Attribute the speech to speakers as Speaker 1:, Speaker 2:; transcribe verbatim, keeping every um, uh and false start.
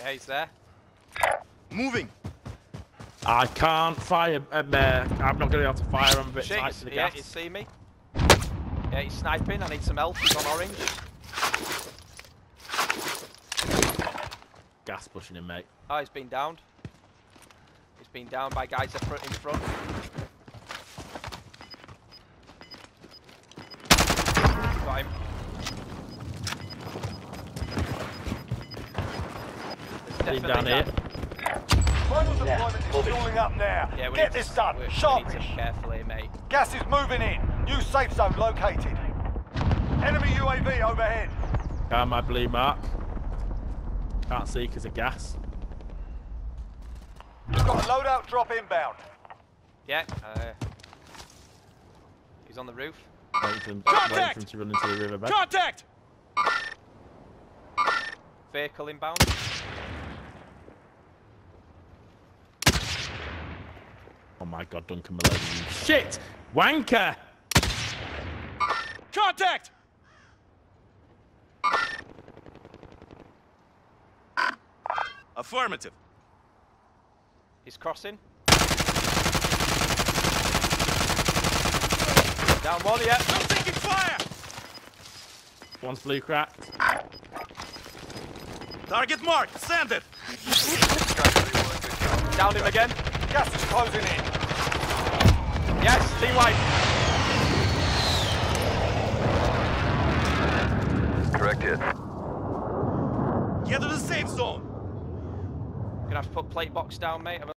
Speaker 1: Yeah, he's there.
Speaker 2: Moving.
Speaker 3: I can't fire. Um, uh, I'm not going to be able to fire. I'm a bit
Speaker 1: Shit,
Speaker 3: tight to the
Speaker 1: yeah,
Speaker 3: gas.
Speaker 1: you see me? Yeah, he's sniping. I need some help. He's on orange.
Speaker 3: Gas pushing him, mate.
Speaker 1: Oh, he's been downed. He's been downed by guys up front in front. Got him.
Speaker 3: He's down here.
Speaker 4: Final deployment is fueling up now.
Speaker 1: Yeah, we
Speaker 4: Get
Speaker 1: need
Speaker 4: this
Speaker 1: to,
Speaker 4: done.
Speaker 1: we,
Speaker 4: Sharpish.
Speaker 1: we need to be careful here, mate.
Speaker 4: Gas is moving in. New safe zone located. Enemy U A V overhead.
Speaker 3: Got my blue mark. Can't see because of gas.
Speaker 4: You've got a loadout drop inbound.
Speaker 1: Yeah, uh, he's on the roof.
Speaker 3: Waiting for him, waiting for him to run into the riverbed.
Speaker 4: Contact!
Speaker 1: Vehicle inbound.
Speaker 3: Oh my god, Duncan Maloney. You shit! Wanker!
Speaker 4: Contact!
Speaker 2: Affirmative.
Speaker 1: He's crossing. Down one, yeah.
Speaker 2: I'm taking fire.
Speaker 3: One's blue cracked.
Speaker 2: Target marked. Send it.
Speaker 1: Down him again.
Speaker 4: Gas is closing in.
Speaker 1: Yes, team white.
Speaker 5: Correct hit.
Speaker 2: Get to the safe zone.
Speaker 1: Gonna have to put plate box down, mate.